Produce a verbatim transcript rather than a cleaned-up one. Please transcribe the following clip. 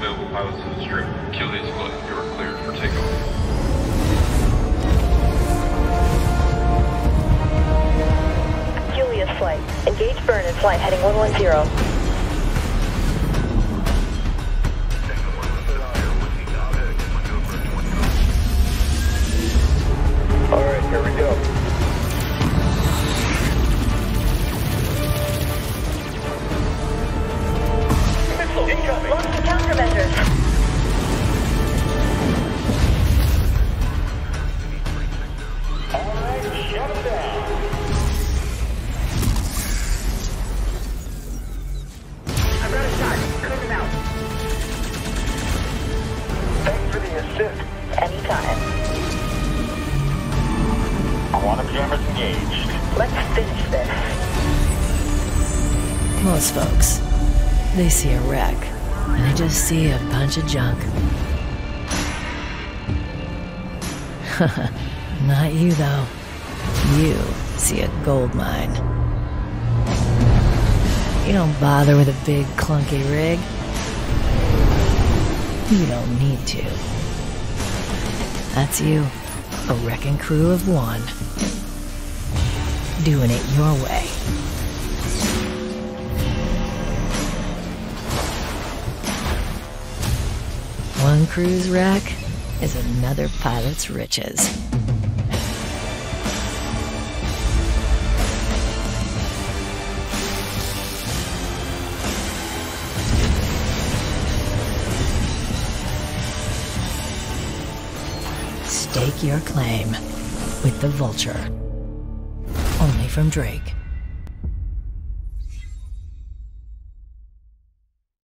available pilots to the strip. Julius Flight, you are cleared for takeoff. Julius Flight, engage burn in flight heading one one zero. Alright, here we go. Launch countermeasures. Alright, shut it down. I've got a shot. Clear them out. Thanks for the assist. Anytime. Quantum jammers engaged. Let's finish this. Most folks, they see a wreck, and they just see a bunch of junk. Not you, though. You see a gold mine. You don't bother with a big, clunky rig. You don't need to. That's you, a wrecking crew of one. Doing it your way. One crew's wreck is another pilot's riches. Stake your claim with the Vulture. Only from Drake.